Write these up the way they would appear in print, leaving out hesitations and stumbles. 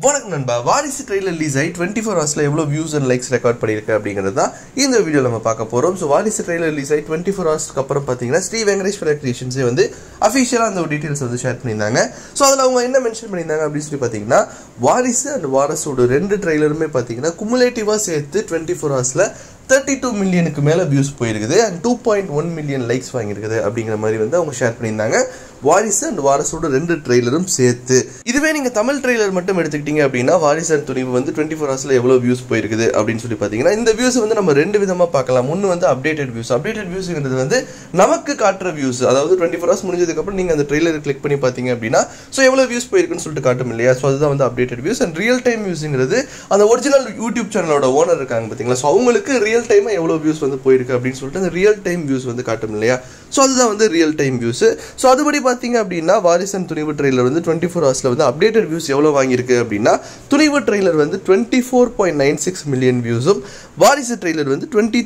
வணக்கம் நண்பா. வாரிசு ட்ரெய்லர் ரிலீஸ் ஆகி 24 ஹவர்ஸ்ல எவ்வளோ வியூஸ் அண்ட் லைக்ஸ் ரெக்கார்ட் பண்ணியிருக்கு அப்படிங்கிறது தான் இந்த வீடியோ நம்ம பார்க்க போகிறோம். ஸோ வாரிசு ட்ரெய்லர் ரிலீஸ் ஆகி 24 ஹவர்ஸ்க்கு அப்புறம் பார்த்தீங்கன்னா ஸ்ரீ வெங்கடேஸ்வர கிரியேஷன்ஸே வந்து அஃபிஷியலாக அந்த ஒரு டீட்டெயில்ஸ் வந்து ஷேர் பண்ணியிருந்தாங்க. ஸோ அதில் அவங்க என்ன மென்ஷன் பண்ணியிருந்தாங்க அப்படின்னு சொல்லி பார்த்தீங்கன்னா, வாரிசு அண்ட் வாரஸோட ரெண்டு ட்ரெய்லருமே பார்த்தீங்கன்னா குமுலேட்டிவாக சேர்த்து 24 ஹவர்ஸில் 32 மில்லியனுக்கு மேலே வியூஸ் போயிருக்குது அண்ட் 2.1 மில்லியன் லைக்ஸ் வாங்கியிருக்குது அப்படிங்கிற மாதிரி வந்து அவங்க ஷேர் பண்ணியிருந்தாங்க. வாரிசு அண்ட் வாரஸோட ரெண்டு ட்ரெய்லரும் சேர்த்து. இதுவே நீங்கள் தமிழ் ட்ரெய்லர் மட்டும் எடுத்துக்கிட்டீங்க அப்படின்னா வாரிசு அண்ட் துணிவு வந்து 24 ஹவர்ஸில் எவ்வளோ வியூஸ் போயிருக்குது அப்படின்னு சொல்லி பார்த்தீங்கன்னா, இந்த வியூஸ் வந்து நம்ம ரெண்டு விதமாக பார்க்கலாம். ஒன்று வந்து அப்டேட்டட் வியூஸ்ங்கிறது வந்து நமக்கு காட்டுற வியூஸ், அதாவது 24 ஹவர்ஸ் முடிஞ்சதுக்கப்புறம் நீங்கள் அந்த ட்ரெய்லர் கிளிக் பண்ணி பார்த்தீங்க அப்படின்னா ஸோ எவ்வளோ வியூஸ் போயிருக்குன்னு சொல்லிட்டு காட்டும் இல்லையா. ஸோ அதுதான் வந்து updated views. And real time வியூஸுங்கிறது அந்த ஒரிஜினல் யூடியூப் சேனலோட ஓனர் இருக்காங்க பார்த்தீங்களா, ஸோ அவங்களுக்கு ரியல் டைமாக எவ்வளோ வியூஸ் வந்து போயிருக்கு அப்படின்னு சொல்லிட்டு அந்த ரியல் டைம் வியூஸ் வந்து காட்டும் இல்லையா. ஸோ அதுதான் வந்து ரியல் டைம் வியூஸ். ஸோ அதுபடி பார்த்தீங்க அப்படின்னா வாரிசு அண்ட் துணிவு ட்ரெய்லர் வந்து 24 ஹவர்ஸில் வந்து அப்டேட்டட் வியூஸ் எவ்வளோ வாங்கியிருக்கு அப்படின்னா, துணிவு ட்ரெய்லர் வந்து 24.96 மில்லியன் வியூஸும் வாரிசு ட்ரெய்லர் வந்து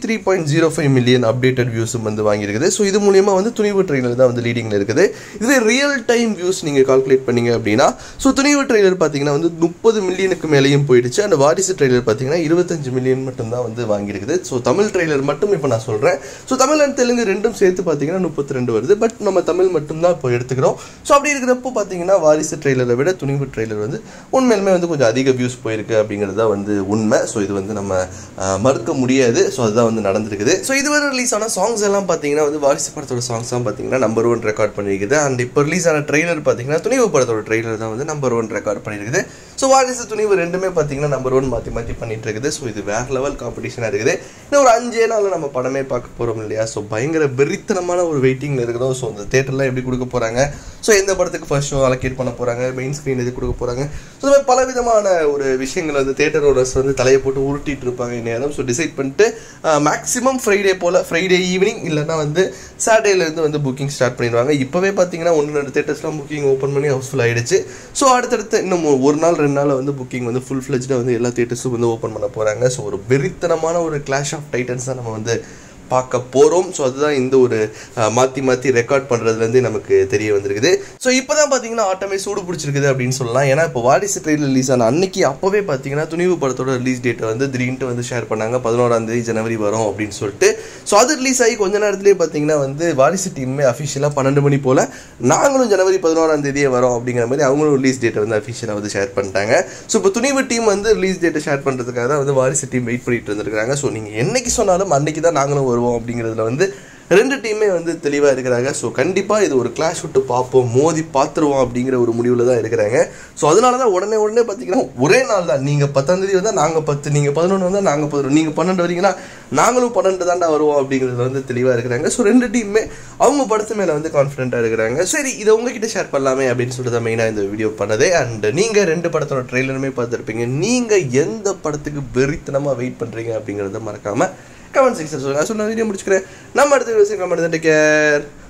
23.05 மில்லியன் அப்டேட்டட் வியூஸும் வந்து வாங்கியிருக்குது. ஸோ இது மூலியமாக வந்து துணிவு ட்ரெய்லர் தான் வந்து லீடிங்கில் இருக்குது. இதுவே ரியல் டைம் வியூஸ் நீங்கள் கால்குலேட் பண்ணீங்க அப்படின்னா ஸோ துணிவு ட்ரெய்லர் பார்த்தீங்கன்னா வந்து 30 மில்லியனுக்கு மேலேயும் போயிடுச்சு. அண்ட் வாரிசு ட்ரெய்லர் பார்த்தீங்கன்னா 25 மில்லியன் மட்டும்தான் வந்து வாங்கியிருக்குது. ஸோ தமிழ் ட்ரெய்லர் மட்டும் இப்போ நான் சொல்கிறேன். ஸோ தமிழ் அண்ட் தெலுங்கு ரெண்டும் சேர்த்து பார்த்தீங்கன்னா 32 வருது. பட் நம்ம தமிழ் மட்டும்தான் இப்போ எடுத்துக்கிறோம். ஸோ அப்படி இருக்கிறப்போ பார்த்தீங்கன்னா வாரிசு ட்ரெய்லரை விட துணிவு ட்ரெய்லர் வந்து உண்மையிலுமே வந்து கொஞ்சம் அதிக வியூஸ் போயிருக்கு அப்படிங்கிறது தான் வந்து உண்மை. ஸோ இது வந்து நம்ம மறுக்க முடியாது. ஸோ அதுதான் வந்து நடந்திருக்குது. ஸோ இதுவரை ரிலீஸ் ஆன சாங்ஸ் எல்லாம் பார்த்தீங்கன்னா வந்து வாரிசு படத்தோட சாங்ஸ் தான் பார்த்தீங்கன்னா நம்பர் 1 ரெக்கார்ட் பண்ணியிருக்குது. அண்ட் இப்போ ரிலீஸ் ஆன ட்ரெய்லர் பார்த்தீங்கன்னா துணிவு படத்தோட ட்ரெய்லர் தான் வந்து நம்பர் 1 ரெக்கார்ட் பண்ணியிருக்குது. ஸோ வாரிசு துணிவு ரெண்டுமே பார்த்தீங்கன்னா நம்பர் 1 மாற்றி பண்ணிட்டு இருக்குது. ஸோ இது வேற லெவல் காம்படிஷனாக இருக்குது. இன்னும் ஒரு 5 நாளில் நம்ம படமே பார்க்க போகிறோம் இல்லையா. ஸோ பயங்கர வெறித்தனமான ஒரு வெயிட்டிங்கில் இருக்கிறோம். ஸோ அந்த தேட்டர்லாம் எப்படி கொடுக்க போகிறாங்க, ஸோ எந்த படத்துக்கு ஃபர்ஸ்ட் ஷோ அலோகேட் பண்ண போகிறாங்க, மெயின் ஸ்க்ரீன் எது கொடுக்க போகிறாங்க, ஸோ இந்த மாதிரி பலவிதமான ஒரு விஷயங்கள் வந்து தேட்டர் ஓனர்ஸ் வந்து தலையை போட்டு உருட்டிட்டு இருப்பாங்க இந்நேரம். ஸோ டிசைட் பண்ணிட்டு மேக்ஸிமம் ஃப்ரைடே ஈவினிங் இல்லைன்னா வந்து சாட்டர்டேலேருந்து வந்து புக்கிங் ஸ்டார்ட் பண்ணிடுவாங்க. இப்போவே பார்த்தீங்கன்னா 1-2 தேட்டர்ஸ்லாம் புக்கிங் ஓப்பன் பண்ணி ஹவுஸ்ஃபுல் ஆகிடுச்சு. ஸோ அடுத்தடுத்து இன்னும் ஒரு நாள் 2 நாள் வந்து புக்கிங் வந்து ஃபுல் ஃப்ளெஜ்டாக வந்து எல்லா தேட்டர்ஸும் வந்து ஓப்பன் பண்ண போகிறாங்க. ஸோ ஒரு வெறித்தனமான ஒரு கிளாஷ் ஆஃப் டைட்டன்ஸ் தான் நம்ம வந்து பார்க்க போகிறோம். ஸோ அதுதான் இந்த ஒரு மாற்றி ரெக்கார்ட் பண்ணுறதுலேருந்து நமக்கு தெரிய வந்திருக்குது. ஸோ இப்போ தான் பார்த்தீங்கன்னா ஆட்டமே சூடு பிடிச்சிருக்குது அப்படின்னு சொல்லலாம். ஏன்னா இப்போ வாரிசு ட்ரெய்லர் ரிலீஸ் ஆன அன்னைக்கு அப்போவே பார்த்தீங்கன்னா துணிவு படத்தோட ரிலீஸ் டேட்டை வந்து திடீர்னு வந்து ஷேர் பண்ணாங்க. 11 ஜனவரி வரும் அப்படின்னு சொல்லிட்டு. ஸோ அது ரிலீஸ் ஆகி கொஞ்ச நேரத்துலேயே பார்த்தீங்கன்னா வந்து வாரிசு டீமே அஃபிஷியலாக 12 மணி போல் நாங்களும் ஜனவரி 11 வரோம் அப்படிங்கிற மாதிரி அவங்களும் ரிலீஸ் டேட்டை வந்து அஃபிஷியலாக வந்து ஷேர் பண்ணிட்டாங்க. ஸோ இப்போ துணிவு டீம் வந்து ரிலீஸ் டேட்டை ஷேர் பண்ணுறதுக்காக தான் வந்து வாரிசு டீம் வெயிட் பண்ணிட்டு இருந்திருக்காங்க. ஸோ நீங்கள் என்னைக்கு சொன்னாலும் அன்னைக்கு தான் நாங்களும் வருவோம் அப்படிங்கிறதுல வந்து ரெண்டு டீமே வந்து தெளிவாக இருக்கிறாங்க. ஸோ கண்டிப்பாக இது ஒரு கிளாஷ் விட்டு பார்ப்போம், மோதி பார்த்துருவோம் அப்படிங்கிற ஒரு முடிவில் தான் இருக்கிறாங்க. ஸோ அதனால தான் உடனே பார்த்தீங்கன்னா ஒரே நாள் தான், நீங்கள் 10 வந்தால் நாங்கள் 10, நீங்கள் 11 வந்தால் நாங்கள் 11, நீங்கள் 12 வரீங்கன்னா நாங்களும் 12 தாண்டா வருவோம் அப்படிங்கிறதுல வந்து தெளிவாக இருக்கிறாங்க. ஸோ ரெண்டு டீமே அவங்க படத்து மேலே வந்து கான்ஃபிடென்ட்டாக இருக்கிறாங்க. சரி, இதை உங்ககிட்ட ஷேர் பண்ணலாமே அப்படின்னு சொல்லிட்டு தான் மெயினாக இந்த வீடியோ பண்ணதே. அண்ட் நீங்கள் ரெண்டு படத்தோட ட்ரெய்லருமே பார்த்துருப்பீங்க. நீங்கள் எந்த படத்துக்கு வெறித்தனமாக வெயிட் பண்ணுறீங்க அப்படிங்கிறத மறக்காமல் கமெண்ட் செக்ஷன் சொல்லுங்கள். நான் சொன்ன வீடியோ முடிச்சுக்கிறேன். நம்ம அடுத்த வீடியோ கமெண்ட். Take care.